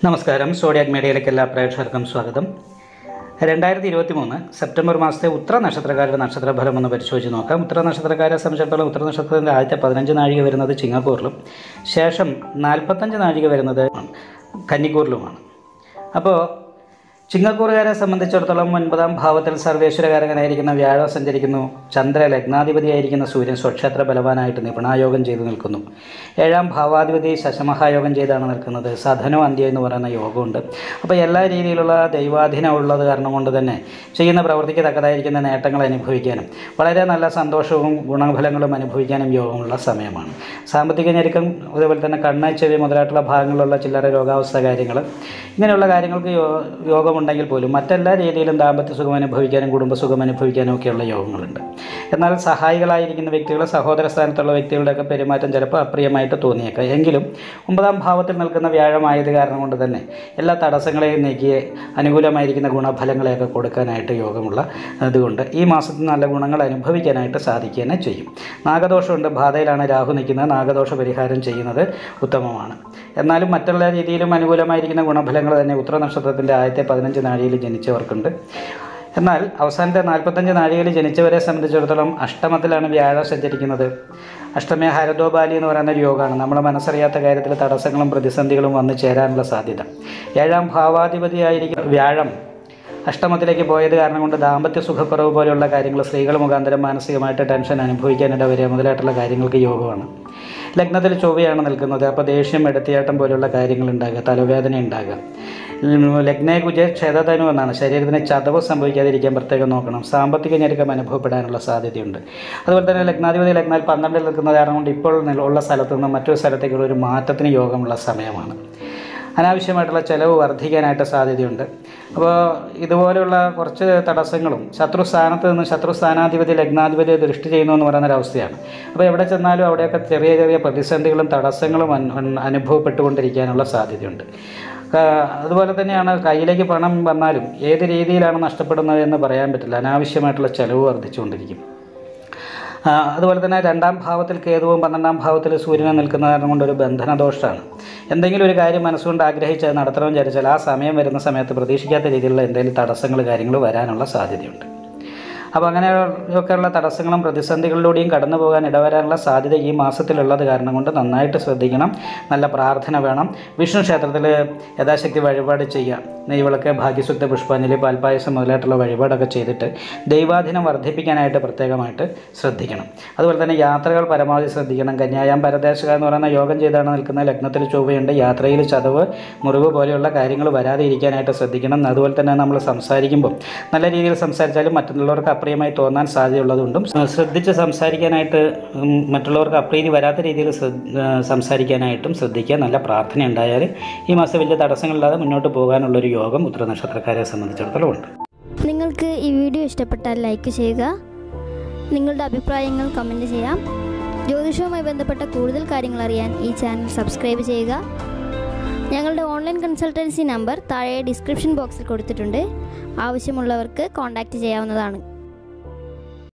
നമസ്കാരം. സോഡിയാക് മീഡിയയിലേക്ക് എല്ലാ പ്രേക്ഷകർക്കും സ്വാഗതം. 2023 സെപ്റ്റംബർ മാസത്തെ ഉത്തര നക്ഷത്രക്കാരുടെ നക്ഷത്രഫലം ഒന്ന് പരിശോധിച്ച് നോക്കാം. ഉത്തര നക്ഷത്രക്കാരെ സംബന്ധിച്ചിടത്തോളം ഉത്തര നക്ഷത്രത്തിൻ്റെ ആദ്യത്തെ 15 നാഴിക വരുന്നത് ചിങ്ങക്കൂറിലും ശേഷം 45 നാഴിക വരുന്നത് കന്നിക്കൂറിലുമാണ്. അപ്പോൾ ചിങ്ങക്കൂറുകാരെ സംബന്ധിച്ചിടത്തോളം 9ാം ഭാവത്തിൽ സർവേശ്വരകാരകനായിരിക്കുന്ന വ്യാഴം സഞ്ചരിക്കുന്നു. ചന്ദ്ര ലഗ്നാധിപതിയായിരിക്കുന്ന സൂര്യൻ സ്വക്ഷേത്ര ബലവാനായിട്ട് നിപുണായോഗം ചെയ്തു നിൽക്കുന്നു. 7ാം ഭാവാധിപതി ശശമഹായോഗം ചെയ്താണ് നിൽക്കുന്നത്. സധനോ അന്ത്യം എന്ന് പറയുന്ന യോഗമുണ്ട്. അപ്പോൾ എല്ലാ രീതിയിലുള്ള ദൈവാധീനം ഉള്ളത് കാരണം കൊണ്ട് തന്നെ ചെയ്യുന്ന പ്രവൃത്തിക്ക് തക്കതായിരിക്കുന്ന നേട്ടങ്ങൾ അനുഭവിക്കാനും വളരെ നല്ല സന്തോഷവും ഗുണഫലങ്ങളും അനുഭവിക്കാനും യോഗമുള്ള സമയമാണ്. സാമ്പത്തിക ഞെരുക്കം, അതുപോലെ തന്നെ കണ്ണ്, ചെവി മുതലായിട്ടുള്ള ഭാഗങ്ങളിലുള്ള ചില്ലറ രോഗാവസ്ഥ കാര്യങ്ങൾ, ഇങ്ങനെയുള്ള കാര്യങ്ങൾക്ക് യോഗമുണ്ടെങ്കിൽ പോലും മറ്റെല്ലാ രീതിയിലും ദാമ്പത്യ സുഖം അനുഭവിക്കാനും കുടുംബസുഖം അനുഭവിക്കാനും ഒക്കെയുള്ള യോഗങ്ങളുണ്ട്. എന്നാൽ സഹായികളായിരിക്കുന്ന വ്യക്തികൾ, സഹോദര സ്ഥാനത്തുള്ള വ്യക്തികളുടെയൊക്കെ പെരുമാറ്റം ചിലപ്പോൾ അപ്രിയമായിട്ട് തോന്നിയേക്കാം. എങ്കിലും 9ാം ഭാവത്തിൽ നിൽക്കുന്ന വ്യാഴമായത് കാരണം കൊണ്ട് തന്നെ എല്ലാ തടസ്സങ്ങളെയും നീക്കി അനുകൂലമായിരിക്കുന്ന ഗുണഫലങ്ങളെയൊക്കെ കൊടുക്കാനായിട്ട് യോഗമുള്ള അതുകൊണ്ട് ഈ മാസത്തിൽ നല്ല ഗുണങ്ങൾ അനുഭവിക്കാനായിട്ട് സാധിക്കുക തന്നെ ചെയ്യും. നാഗദോഷമുണ്ട്. ബാധയിലാണ് രാഹു നിൽക്കുന്നത്. നാഗദോഷ പരിഹാരം ചെയ്യുന്നത് ഉത്തമമാണ്. എന്നാലും മറ്റുള്ള രീതിയിലും അനുകൂലമായിരിക്കുന്ന ഗുണഫലങ്ങൾ തന്നെ ഉത്തര നക്ഷത്രത്തിൻ്റെ ആദ്യത്തെ 15 നാഴികയിൽ ജനിച്ചവർക്കുണ്ട്. എന്നാൽ അവസാനത്തെ 45 നാഴികയിൽ ജനിച്ചവരെ സംബന്ധിച്ചിടത്തോളം അഷ്ടമത്തിലാണ് വ്യാഴം സഞ്ചരിക്കുന്നത്. അഷ്ടമേ ഹരദോബാലി എന്ന് പറയുന്ന ഒരു യോഗമാണ്. നമ്മുടെ മനസ്സറിയാത്ത കാര്യത്തിൽ തടസ്സങ്ങളും പ്രതിസന്ധികളും വന്നു ചേരാനുള്ള സാധ്യത. 7ാം ഭാവാധിപതിയായിരിക്കും വ്യാഴം അഷ്ടമത്തിലേക്ക് പോയത് കാരണം കൊണ്ട് ദാമ്പത്യ സുഖക്കുറവ് പോലെയുള്ള കാര്യങ്ങൾ, സ്ത്രീകൾ മുഖാന്തരം മാനസികമായിട്ട് ടെൻഷൻ അനുഭവിക്കാനിട വരിക മുതലായിട്ടുള്ള കാര്യങ്ങൾക്ക് യോഗമാണ്. ലഗ്നത്തിൽ ചൊവ്വയാണ് നിൽക്കുന്നത്. അപ്പോൾ ദേഷ്യം, എടുത്തിയാട്ടം പോലെയുള്ള കാര്യങ്ങൾ ഉണ്ടാകുക, തലവേദന ഉണ്ടാകുക. ലഗ്നേ കുജ ക്ഷതധനു എന്നാണ്. ശരീരത്തിന് ചതവ് സംഭവിക്കാതിരിക്കാൻ പ്രത്യേകം നോക്കണം. സാമ്പത്തിക ഞെരുക്കം അനുഭവപ്പെടാനുള്ള സാധ്യതയുണ്ട്. അതുപോലെ തന്നെ ലഗ്നാധിപതി ലഗ്നാൽ 12 നിൽക്കുന്നത് കാരണം കൊണ്ട് ഇപ്പോൾ ഉള്ള സ്ഥലത്തു നിന്ന് മറ്റൊരു സ്ഥലത്തേക്കുള്ള ഒരു മാറ്റത്തിന് യോഗമുള്ള സമയമാണ്. അനാവശ്യമായിട്ടുള്ള ചിലവ് വർദ്ധിക്കാനായിട്ട് സാധ്യതയുണ്ട്. അപ്പോൾ ഇതുപോലെയുള്ള കുറച്ച് തടസ്സങ്ങളും ശത്രുസ്ഥാനത്ത് നിന്ന് ശത്രുസ്ഥാനാധിപതി ലഗ്നാധിപതി ദൃഷ്ടി ചെയ്യുന്നു എന്ന് പറയുന്നൊരവസ്ഥയാണ്. അപ്പോൾ എവിടെ ചെന്നാലും അവിടെയൊക്കെ ചെറിയ ചെറിയ പ്രതിസന്ധികളും തടസ്സങ്ങളും അനുഭവപ്പെട്ടുകൊണ്ടിരിക്കാനുള്ള സാധ്യതയുണ്ട്. അതുപോലെ തന്നെയാണ് കയ്യിലേക്ക് പണം വന്നാലും ഏത് രീതിയിലാണ് നഷ്ടപ്പെടുന്നത് എന്ന് പറയാൻ പറ്റില്ല. അനാവശ്യമായിട്ടുള്ള ചിലവ് വർദ്ധിച്ചുകൊണ്ടിരിക്കും. അതുപോലെ തന്നെ 2ാം ഭാവത്തിൽ കേതുവും 12ാം ഭാവത്തിൽ സൂര്യനും നിൽക്കുന്ന കാരണം കൊണ്ടൊരു ബന്ധനദോഷമാണ്. എന്തെങ്കിലും ഒരു കാര്യം മനസ്സുകൊണ്ട് ആഗ്രഹിച്ച് നടത്തണമെന്ന് വിചാരിച്ചാൽ ആ സമയം വരുന്ന സമയത്ത് പ്രതീക്ഷിക്കാത്ത രീതിയിലുള്ള എന്തെങ്കിലും തടസ്സങ്ങൾ കാര്യങ്ങൾ വരാനുള്ള സാധ്യതയുണ്ട്. അപ്പോൾ അങ്ങനെയൊക്കെയുള്ള തടസ്സങ്ങളും പ്രതിസന്ധികളിലൂടെയും കടന്നു പോകാൻ ഇടവരാനുള്ള സാധ്യത ഈ മാസത്തിലുള്ളത് കാരണം കൊണ്ട് നന്നായിട്ട് ശ്രദ്ധിക്കണം. നല്ല പ്രാർത്ഥന വേണം. വിഷ്ണു ക്ഷേത്രത്തിൽ യഥാശക്തി വഴിപാട് ചെയ്യുക. നെയ്വിളക്ക്, ഭാഗ്യസുക്ത പുഷ്പാഞ്ജലി, പാൽപ്പായസം മുതലായിട്ടുള്ള വഴിപാടൊക്കെ ചെയ്തിട്ട് ദൈവാധീനം വർദ്ധിപ്പിക്കാനായിട്ട് പ്രത്യേകമായിട്ട് ശ്രദ്ധിക്കണം. അതുപോലെ തന്നെ യാത്രകൾ പരമാവധി ശ്രദ്ധിക്കണം. കന്യായാം പരദേശക എന്ന് പറയുന്ന യോഗം ചെയ്താണ് നിൽക്കുന്ന ലഗ്നത്തിൽ ചൊവ്വയുണ്ട്. യാത്രയിൽ ചതവ്, മുറിവ് പോലെയുള്ള കാര്യങ്ങൾ വരാതെ ഇരിക്കാനായിട്ട് ശ്രദ്ധിക്കണം. അതുപോലെ തന്നെ നമ്മൾ സംസാരിക്കുമ്പോൾ നല്ല രീതിയിൽ സംസാരിച്ചാലും മറ്റുള്ളവർക്ക് അപ്രിയമായി തോന്നാൻ സാധ്യതയുള്ളതുകൊണ്ടും ശ്രദ്ധിച്ച് സംസാരിക്കാനായിട്ട്, മറ്റുള്ളവർക്ക് അപ്രീതി വരാത്ത രീതിയിൽ സംസാരിക്കാനായിട്ടും ശ്രദ്ധിക്കുക. നല്ല പ്രാർത്ഥന ഉണ്ടായാൽ ഈ മാസം വലിയ തടസ്സങ്ങളില്ലാതെ മുന്നോട്ട് പോകാനുള്ളൊരു യോഗം ഉത്തര നക്ഷത്രക്കാരെ സംബന്ധിച്ചിടത്തോളം ഉണ്ട്. നിങ്ങൾക്ക് ഈ വീഡിയോ ഇഷ്ടപ്പെട്ടാൽ ലൈക്ക് ചെയ്യുക. നിങ്ങളുടെ അഭിപ്രായങ്ങൾ കമൻറ്റ് ചെയ്യാം. ജ്യോതിഷവുമായി ബന്ധപ്പെട്ട കൂടുതൽ കാര്യങ്ങൾ അറിയാൻ ഈ ചാനൽ സബ്സ്ക്രൈബ് ചെയ്യുക. ഞങ്ങളുടെ ഓൺലൈൻ കൺസൾട്ടൻസി നമ്പർ താഴെ ഡിസ്ക്രിപ്ഷൻ ബോക്സിൽ കൊടുത്തിട്ടുണ്ട്. ആവശ്യമുള്ളവർക്ക് കോൺടാക്റ്റ് ചെയ്യാവുന്നതാണ്.